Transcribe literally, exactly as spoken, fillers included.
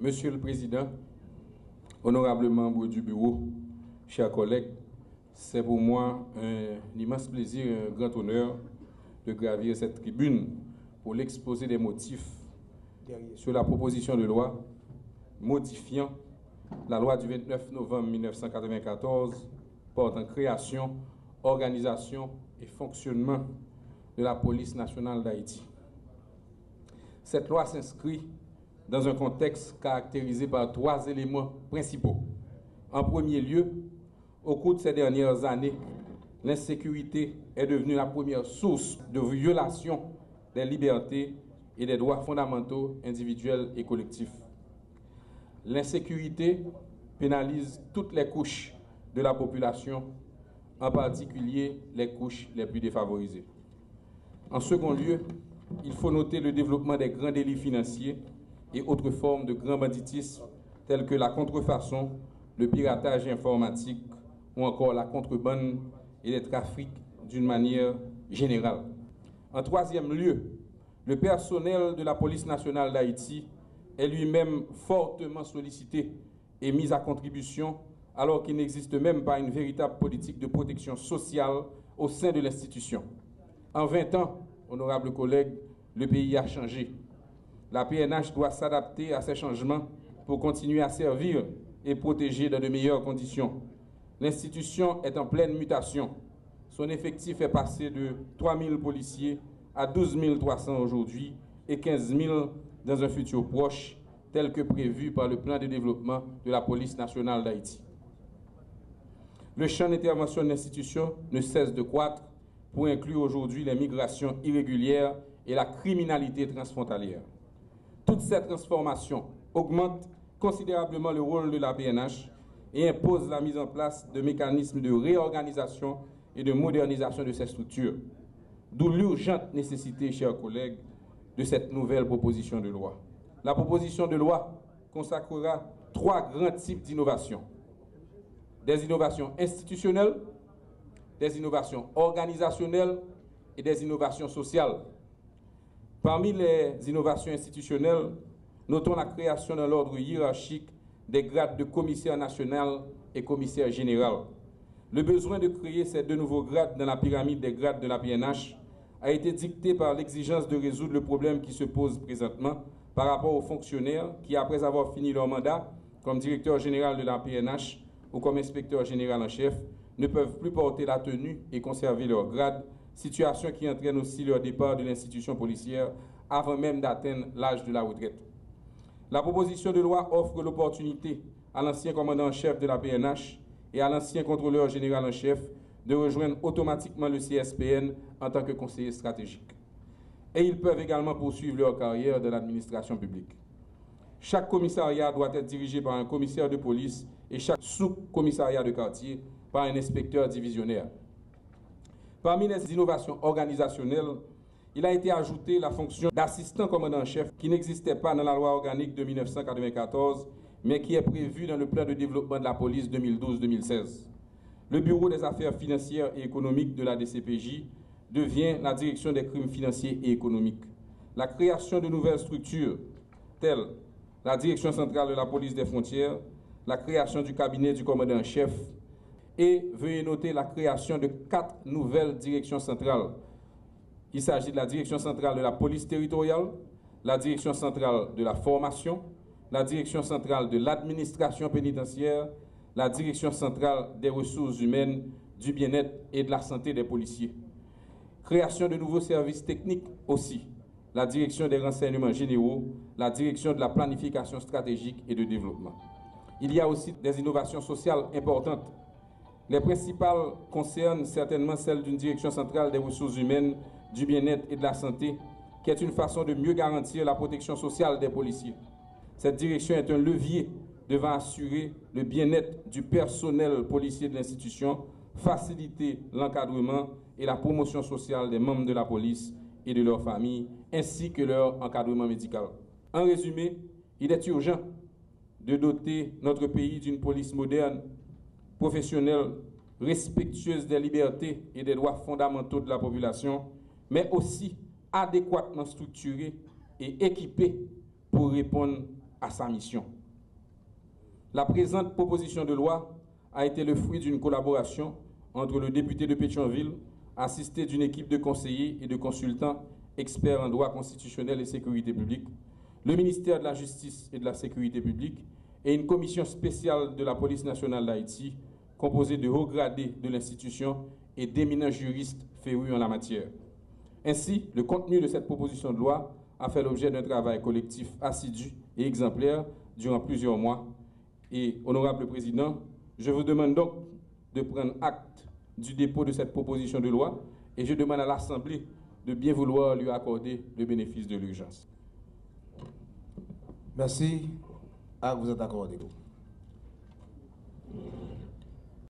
Monsieur le Président, honorables membres du bureau, chers collègues, c'est pour moi un immense plaisir et un grand honneur de gravir cette tribune pour l'exposé des motifs sur la proposition de loi modifiant la loi du vingt-neuf novembre mille neuf cent quatre-vingt-quatorze portant création, organisation et fonctionnement de la police nationale d'Haïti. Cette loi s'inscrit dans un contexte caractérisé par trois éléments principaux. En premier lieu, au cours de ces dernières années, l'insécurité est devenue la première source de violation des libertés et des droits fondamentaux individuels et collectifs. L'insécurité pénalise toutes les couches de la population, en particulier les couches les plus défavorisées. En second lieu, il faut noter le développement des grands délits financiers et autres formes de grand banditisme telles que la contrefaçon, le piratage informatique ou encore la contrebande et les trafics d'une manière générale. En troisième lieu, le personnel de la police nationale d'Haïti est lui-même fortement sollicité et mis à contribution alors qu'il n'existe même pas une véritable politique de protection sociale au sein de l'institution. En vingt ans, honorables collègues, le pays a changé. La P N H doit s'adapter à ces changements pour continuer à servir et protéger dans de meilleures conditions. L'institution est en pleine mutation. Son effectif est passé de trois mille policiers à douze mille trois cents aujourd'hui et quinze mille dans un futur proche, tel que prévu par le plan de développement de la police nationale d'Haïti. Le champ d'intervention de l'institution ne cesse de croître pour inclure aujourd'hui les migrations irrégulières et la criminalité transfrontalière. Toute cette transformation augmente considérablement le rôle de la P N H et impose la mise en place de mécanismes de réorganisation et de modernisation de ces structures. D'où l'urgente nécessité, chers collègues, de cette nouvelle proposition de loi. La proposition de loi consacrera trois grands types d'innovations. Des innovations institutionnelles, des innovations organisationnelles et des innovations sociales. Parmi les innovations institutionnelles, notons la création de l'ordre hiérarchique des grades de commissaire national et commissaire général. Le besoin de créer ces deux nouveaux grades dans la pyramide des grades de la P N H a été dicté par l'exigence de résoudre le problème qui se pose présentement par rapport aux fonctionnaires qui, après avoir fini leur mandat comme directeur général de la P N H ou comme inspecteur général en chef, ne peuvent plus porter la tenue et conserver leur grade, situation qui entraîne aussi leur départ de l'institution policière avant même d'atteindre l'âge de la retraite. La proposition de loi offre l'opportunité à l'ancien commandant en chef de la P N H et à l'ancien contrôleur général en chef de rejoindre automatiquement le C S P N en tant que conseiller stratégique. Et ils peuvent également poursuivre leur carrière dans l'administration publique. Chaque commissariat doit être dirigé par un commissaire de police et chaque sous-commissariat de quartier par un inspecteur divisionnaire. Parmi les innovations organisationnelles, il a été ajouté la fonction d'assistant commandant-chef qui n'existait pas dans la loi organique de mille neuf cent quatre-vingt-quatorze, mais qui est prévue dans le plan de développement de la police deux mille douze deux mille seize. Le Bureau des affaires financières et économiques de la D C P J devient la direction des crimes financiers et économiques. La création de nouvelles structures, telles la direction centrale de la police des frontières, la création du cabinet du commandant-chef, et veuillez noter la création de quatre nouvelles directions centrales. Il s'agit de la direction centrale de la police territoriale, la direction centrale de la formation, la direction centrale de l'administration pénitentiaire, la direction centrale des ressources humaines, du bien-être et de la santé des policiers. Création de nouveaux services techniques aussi, la direction des renseignements généraux, la direction de la planification stratégique et de développement. Il y a aussi des innovations sociales importantes. Les principales concernent certainement celles d'une direction centrale des ressources humaines, du bien-être et de la santé, qui est une façon de mieux garantir la protection sociale des policiers. Cette direction est un levier devant assurer le bien-être du personnel policier de l'institution, faciliter l'encadrement et la promotion sociale des membres de la police et de leurs familles, ainsi que leur encadrement médical. En résumé, il est urgent de doter notre pays d'une police moderne, professionnelle, respectueuse des libertés et des droits fondamentaux de la population, mais aussi adéquatement structurée et équipée pour répondre à sa mission. La présente proposition de loi a été le fruit d'une collaboration entre le député de Pétionville, assisté d'une équipe de conseillers et de consultants experts en droit constitutionnel et sécurité publique, le ministère de la Justice et de la Sécurité publique et une commission spéciale de la Police nationale d'Haïti composée de hauts gradés de l'institution et d'éminents juristes férus en la matière. Ainsi, le contenu de cette proposition de loi a fait l'objet d'un travail collectif assidu et exemplaire durant plusieurs mois. Et, honorable Président, je vous demande donc de prendre acte du dépôt de cette proposition de loi et je demande à l'Assemblée de bien vouloir lui accorder le bénéfice de l'urgence. Merci. Ah, vous êtes accordé.